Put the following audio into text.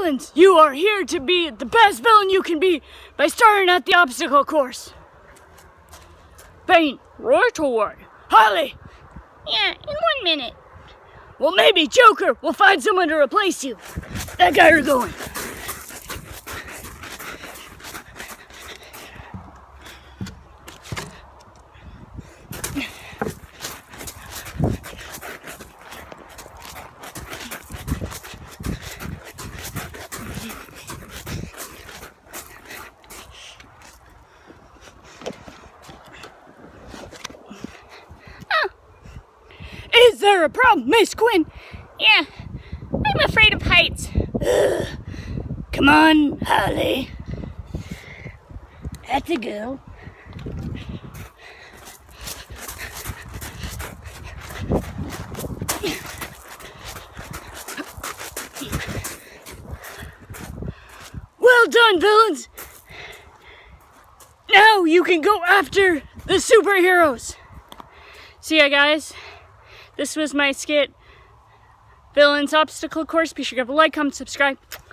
Villains, you are here to be the best villain you can be by starting at the obstacle course. Bane, right away. Harley! Yeah, in 1 minute. Well, maybe Joker will find someone to replace you. That guy are going. Is there a problem, Miss Quinn? Yeah, I'm afraid of heights. Ugh. Come on, Harley. At the go. Well done, villains. Now you can go after the superheroes. See ya, guys. This was my skit, Villains Obstacle Course. Be sure to give a like, comment, subscribe.